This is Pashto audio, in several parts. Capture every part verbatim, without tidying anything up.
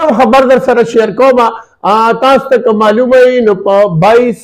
اهم خبر در سره شیر کوم تاسو ته معلومه وي نو په باییس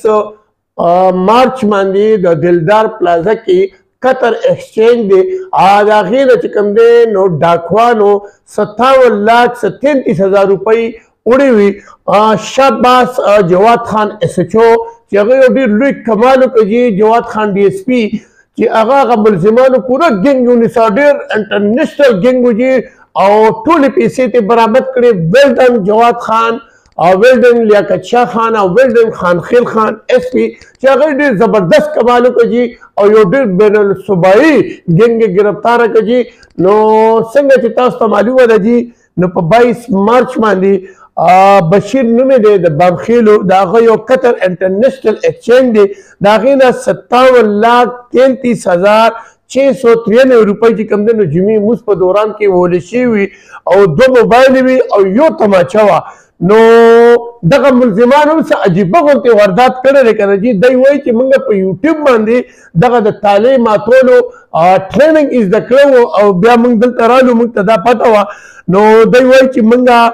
مارچ باندې د دلدار پلازا کې قطر ایکسچینج دی د هغې نه چې کوم دی نو ډاکوانو ستاون لاک تینتیس هزار روپۍ وړې وي شاباس جواد خان ایس ایچ او چې هغه یو ډېر لوی کمال وکړي جواد خان ډي ایس پي چې هغه هغه ملزمانو پوره ګنګ ونیسه ډېر انټرنیشنل ګنګ وجي او ټولې پیسې ته برآمد کړې ویلډن جواد خان او ویلډن لیاقت شاه خان او ویلډن خانخیل خان ایس پی چې هغه ډېر زبردست کمال وکړي او یو ډېر بین الصوبایي ګنګ یې ګرفتاره کړي نو څنګه چې تاسو ته معلومه ده جي نو په باییس مارچ باندې بشیر نومې دی د بامخیلو د هغه یو قطر انټرنیشنل ایکسچینج دی د هغې نه ستاون لاک تینتیس هزار چھ سو ترانوے روپۍ چې کوم دی نو جمعې مونځ په دوران کې وهلې شوي وي او دوه موبایل وي او یو تماچه وه نو دغه ملزمان هم څه عجیبه غوندې واردات کړی دی که نه جي دی وایي چې موږ په یوټیوب باندې دغه د تالې ماتولو ټریننګ یې زده کړی و او بیا موږ دلته رالو موږ ته دا پته وه نو دی وایي چې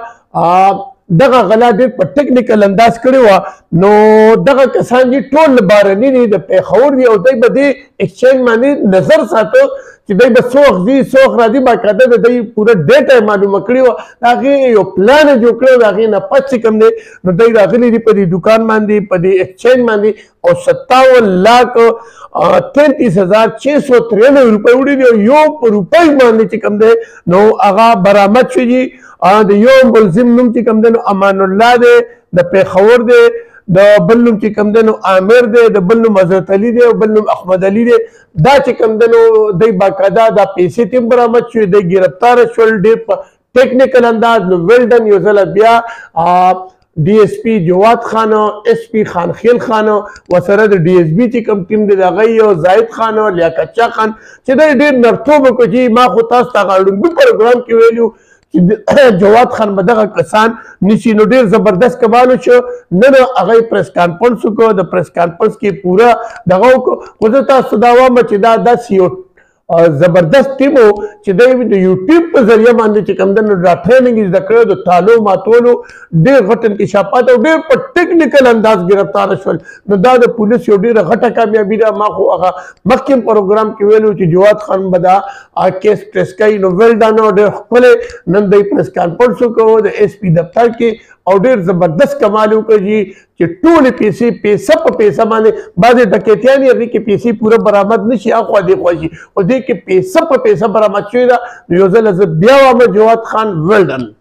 موږ دغه غلا ډېر په ټیکنیکل انداز کړی وه نو دغه کسان چې ټول بهرني دي د پیښور دي او دوی به دې ایکسچینج باندې نظر ساته چې دوی به څه وخت ځي څه وخت راځي باقاعده د دوی پوره ډیټا یې معلومه کړې وه د هغې یو پلان یې جوړ کړی و د هغې نه پس چې کوم دی نو دوی راغلي دي په دې دوکان باندې په دې ایکسچینج باندې او ستاون لاک تینتیس هزار چھ سو ترانوے روپۍ وړي دي او یو په روپۍ باندې چې کوم دی نو هغه برآمد شوي دي د یو ملزم نوم چې کوم دی نو امان الله دی د پیښور دی د بل نوم چې کوم دی نو عامر دی د بل نوم حضرت علي دی او بل نوم احمد علي دی دا چې کوم دی نو دی باقاعده دا پیسې ته هم برآمد شوي دی ګرفتاره شول ډېر په ټیکنیکل انداز نو ویلډن یو ځله بیا ډي ایس پي جواد خان ایس پي خانخیل خان ورسره د ډي ایس بي چې کوم ټیم دی د هغه یو زاهد خان لیاقت شاه خان چې دی ډېر نرتوب وکړو چې ما خو تاسو ته هغه لومړي پروګرام کې ویلي چې جواد خان به دغه کسان نیسي نو ډېر زبردست کمال وشو نن هغه پریس کانفرنس وکړو د پریس کانفرنس کې پوره دغه وکړو خو زه تاسو دا وایم چې دا داسې یو زبردست ټیم و چې دوی د یوټیوب په ذریعه باندې چې کوم دی نو دا ټریننګ یې زده کړی د تالو ماتولو ډېر غټ انکشافات او ډېر په ټیکنیکل انداز ګرفتاره شول نو دا د پولیس یو ډېره غټه کامیابي ده ما خو هغه مخکې هم پروګرام کې ویلو چې جواد خان به دا کیس ټریس کوي نو ویلډن ډېر ښکلی نن دی پریس کانفرنس وکړو د ایس پي دفتر کې او ډېر زبردست کمال وکړي چې ټولې پیسې پیسه په پیسه باندې بعضې ډکیتیان یې هغې کې پیسې پوره برآمد نه شي اخوا دېخوا شي خو دې کې پیسه په پیسه برآمد شوې ده نو یو ځله زه بیا وایم جواد خان ویلډن